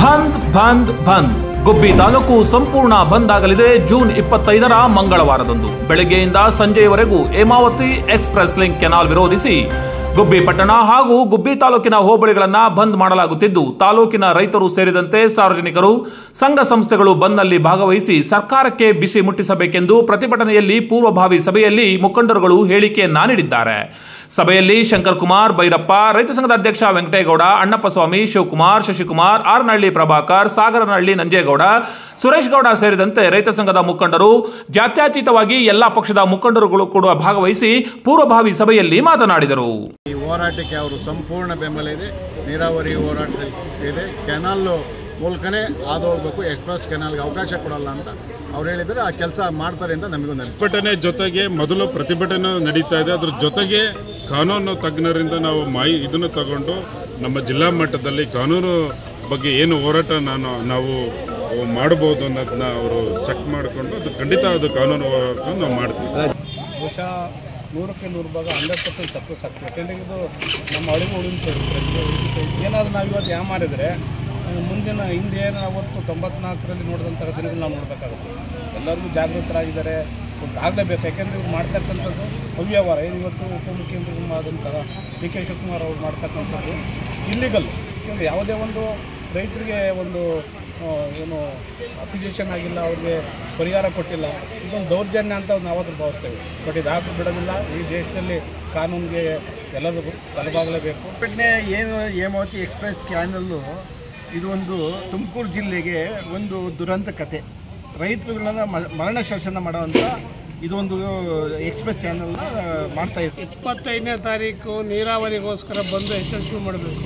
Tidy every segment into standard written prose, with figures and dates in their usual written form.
ಬಂದ್ ಬಂದ್ ಬಂದ್. ಗುಬ್ಬಿ ತಾಲೂಕು ಸಂಪೂರ್ಣ ಬಂದ್ ಆಗಲಿದೆ ಜೂನ್ 25ರ ಮಂಗಳವಾರದಂದು ಬೆಳಗ್ಗೆಯಿಂದ ಸಂಜೆಯವರೆಗೂ ಹೇಮಾವತಿ ಎಕ್ಸ್‌ಪ್ರೆಸ್ ಲಿಂಕ್ ಕೆನಾಲ್ ವಿರೋಧಿಸಿ ಗುಬ್ಬಿ ಪಟ್ಟಣ ಹಾಗೂ ಗುಬ್ಬಿ ತಾಲೂಕಿನ ಹೋಬಳಿಗಳನ್ನು ಬಂದ್ ಮಾಡಲಾಗುತ್ತಿದ್ದು, ತಾಲೂಕಿನ ರೈತರು ಸೇರಿದಂತೆ ಸಾರ್ವಜನಿಕರು, ಸಂಘ ಸಂಸ್ಥೆಗಳು ಬಂದ್ನಲ್ಲಿ ಭಾಗವಹಿಸಿ ಸರ್ಕಾರಕ್ಕೆ ಬಿಸಿ ಮುಟ್ಟಿಸಬೇಕೆಂದು ಪ್ರತಿಭಟನೆಯಲ್ಲಿ ಪೂರ್ವಭಾವಿ ಸಭೆಯಲ್ಲಿ ಮುಖಂಡರುಗಳು ಹೇಳಿಕೆಯನ್ನ ನೀಡಿದ್ದಾರೆ. ಸಭೆಯಲ್ಲಿ ಶಂಕರ್ ಕುಮಾರ್, ಭೈರಪ್ಪ, ರೈತ ಸಂಘದ ಅಧ್ಯಕ್ಷ ವೆಂಕಟೇಗೌಡ, ಅಣ್ಣಪ್ಪಸ್ವಾಮಿ, ಶಿವಕುಮಾರ್, ಶಶಿಕುಮಾರ್, ಆರನಹಳ್ಳಿ ಪ್ರಭಾಕರ್, ಸಾಗರನಹಳ್ಳಿ ನಂಜೇಗೌಡ, ಸುರೇಶ್ ಗೌಡ ಸೇರಿದಂತೆ ರೈತ ಸಂಘದ ಮುಖಂಡರು, ಜಾತ್ಯತೀತವಾಗಿ ಎಲ್ಲಾ ಪಕ್ಷದ ಮುಖಂಡರುಗಳು ಕೂಡ ಭಾಗವಹಿಸಿ ಪೂರ್ವಭಾವಿ ಸಭೆಯಲ್ಲಿ ಮಾತನಾಡಿದರು. ಈ ಹೋರಾಟಕ್ಕೆ ಅವರು ಸಂಪೂರ್ಣ ಬೆಂಬಲ ಇದೆ. ನೀರಾವರಿ ಹೋರಾಟ ಇದೆ. ಕೆನಾಲ್ ಮೂಲಕನೇ ಹಾದು ಹೋಗಬೇಕು, ಎಕ್ಸ್‌ಪ್ರೆಸ್ ಕೆನಾಲ್ಗೆ ಅವಕಾಶ ಕೊಡಲ್ಲ ಅಂತ ಅವ್ರು ಹೇಳಿದರೆ ಆ ಕೆಲಸ ಮಾಡ್ತಾರೆ ಅಂತ ನಮಗೊಂದು ಪ್ರತಿಭಟನೆ ಜೊತೆಗೆ ಮೊದಲು ಪ್ರತಿಭಟನೆ ನಡೀತಾ ಇದೆ. ಅದ್ರ ಜೊತೆಗೆ ಕಾನೂನು ತಜ್ಞರಿಂದ ನಾವು ಇದನ್ನು ತಗೊಂಡು ನಮ್ಮ ಜಿಲ್ಲಾ ಮಟ್ಟದಲ್ಲಿ ಕಾನೂನು ಬಗ್ಗೆ ಏನು ಹೋರಾಟ ನಾವು ಮಾಡಬಹುದು ಅನ್ನೋದನ್ನ ಅವರು ಚೆಕ್ ಮಾಡಿಕೊಂಡು ಅದು ಖಂಡಿತ ಅದು ಕಾನೂನು ಹೋರಾಟ ನಾವು ಮಾಡ್ತೀವಿ. ಬಹುಶಃ 100ಕ್ಕೆ 100 ಭಾಗ 100% ಸಕ್ಸಸ್ ಆಗ್ತದೆ. ಯಾಕೆಂದರೆ ಇದು ನಮ್ಮ ಅಳಿವು ಉಳಿಯುತ್ತೆ. ಏನಾದರೂ ನಾವು ಇವತ್ತು ಮಾಡಿದರೆ ಮುಂದಿನ ಹಿಂದೆ ಏನು ಅವತ್ತು 94ರಲ್ಲಿ ನೋಡಿದಂಥ ದಿನಗಳು ನಾವು ನೋಡಬೇಕಾಗುತ್ತೆ. ಎಲ್ಲರಿಗೂ ಜಾಗೃತರಾಗಿದ್ದಾರೆ, ಆಗಲೇಬೇಕು. ಯಾಕೆಂದರೆ ಇವ್ರು ಮಾಡ್ತಕ್ಕಂಥದ್ದು ಅವ್ಯವಹಾರ. ಏನು ಇವತ್ತು ಉಪಮುಖ್ಯಮಂತ್ರಿಗಳು ಆದಂತಹ ಡಿ ಕೆ ಶಿವಕುಮಾರ್ ಅವರು ಮಾಡ್ತಕ್ಕಂಥದ್ದು ಇಲ್ಲಿಗಲ್. ಯಾಕೆಂದರೆ ಯಾವುದೇ ಒಂದು ರೈತರಿಗೆ ಒಂದು ಏನು ಅಪ್ಲಿಕೇಶನ್ ಆಗಿಲ್ಲ, ಅವ್ರಿಗೆ ಪರಿಹಾರ ಕೊಟ್ಟಿಲ್ಲ, ಇದೊಂದು ದೌರ್ಜನ್ಯ ಅಂತ ನಾವು ಯಾವಾಗಲೂ ಭಾವಿಸ್ತೇವೆ. ಬಟ್ ಇದಾಗಲು ಬಿಡೋದಿಲ್ಲ. ಈ ದೇಶದಲ್ಲಿ ಕಾನೂನಿಗೆ ಎಲ್ಲರಿಗೂ ತಲೆಬಾಗಲೇಬೇಕು. ಏನು ಹೇಮಾವತಿ ಎಕ್ಸ್‌ಪ್ರೆಸ್ ಚಾನಲ್ಲು ಇದು ಒಂದು ತುಮಕೂರು ಜಿಲ್ಲೆಗೆ ಒಂದು ದುರಂತ ಕತೆ. ರೈತರುಗಳನ್ನ ಮರಣ ಶಾಸನ ಮಾಡುವಂಥ ಇದೊಂದು ಎಕ್ಸ್‌ಪ್ರೆಸ್ ಚಾನಲ್ನ ಮಾಡ್ತಾ ಇತ್ತು. 25ನೇ ತಾರೀಕು ನೀರಾವರಿಗೋಸ್ಕರ ಬಂದು ಯಶಸ್ವಿ ಮಾಡಬೇಕು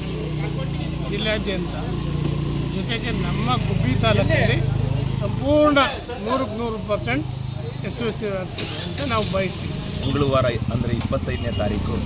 ಜಿಲ್ಲಾದ್ಯಂತ. ಜೊತೆಗೆ ನಮ್ಮ ಗುಬ್ಬಿ ತಾಲೂಕಲ್ಲಿ ಸಂಪೂರ್ಣ 100% ಯಶಸ್ವಿ ಆಗ್ತದೆ ಅಂತ ನಾವು ಬಯಸ್ತೀವಿ. ಮಂಗಳವಾರ ಅಂದರೆ 25ನೇ ತಾರೀಕು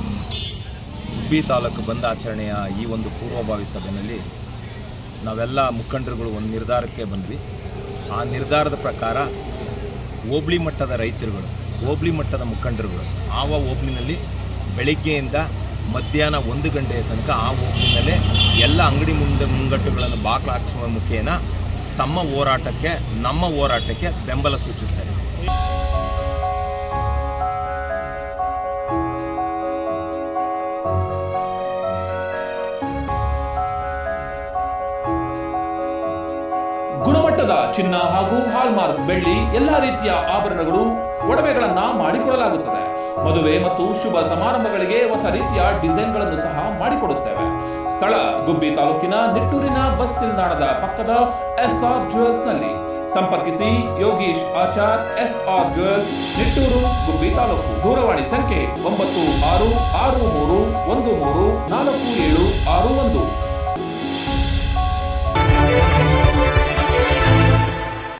ಗುಬ್ಬಿ ತಾಲೂಕು ಬಂದ್ ಆಚರಣೆಯ ಈ ಒಂದು ಪೂರ್ವಭಾವಿ ಸಭೆಯಲ್ಲಿ ನಾವೆಲ್ಲ ಮುಖಂಡರುಗಳು ಒಂದು ನಿರ್ಧಾರಕ್ಕೆ ಬಂದ್ವಿ. ಆ ನಿರ್ಧಾರದ ಪ್ರಕಾರ ಹೋಬಳಿ ಮಟ್ಟದ ರೈತರುಗಳು, ಹೋಬಳಿ ಮಟ್ಟದ ಮುಖಂಡರುಗಳು ಆವ ಹೋಬಳಿನಲ್ಲಿ ಬೆಳಗ್ಗೆಯಿಂದ ಮಧ್ಯಾಹ್ನ 1 ಗಂಟೆಯ ತನಕ ಆ ಹೋಬಳಿನಲ್ಲೇ ಎಲ್ಲ ಅಂಗಡಿ ಮುಂಗಟ್ಟುಗಳನ್ನು ಬಾಗಿಲು ಹಾಕಿಸುವ ಮುಖೇನ ನಮ್ಮ ಹೋರಾಟಕ್ಕೆ ಬೆಂಬಲ ಸೂಚಿಸ್ತಾರೆ. ಗುಣಮಟ್ಟದ ಚಿನ್ನ ಹಾಗೂ ಹಾಲ್ಮಾರ್ಕ್ ಬೆಳ್ಳಿ, ಎಲ್ಲಾ ರೀತಿಯ ಆಭರಣಗಳು, ಒಡವೆಗಳನ್ನ ಮಾಡಿಕೊಡಲಾಗುತ್ತದೆ. ಮದುವೆ ಮತ್ತು ಶುಭ ಸಮಾರಂಭಗಳಿಗೆ ಹೊಸ ರೀತಿಯ ಡಿಸೈನ್ಗಳನ್ನು ಸಹ ಮಾಡಿಕೊಡುತ್ತೇವೆ. ಸ್ಥಳ ಗುಬ್ಬಿ ತಾಲೂಕಿನ ನಿಟ್ಟೂರಿನ ಬಸ್ ನಿಲ್ದಾಣದ ಪಕ್ಕದ SR ಜ್ಯುವೆಲ್ಸ್ ನಲ್ಲಿ. ಸಂಪರ್ಕಿಸಿ ಯೋಗೀಶ್ ಆಚಾರ್, SR ಜ್ಯುವೆಲ್ಸ್, ನಿಟ್ಟೂರು, ಗುಬ್ಬಿ ತಾಲೂಕು. ದೂರವಾಣಿ ಸಂಖ್ಯೆ 9663134761.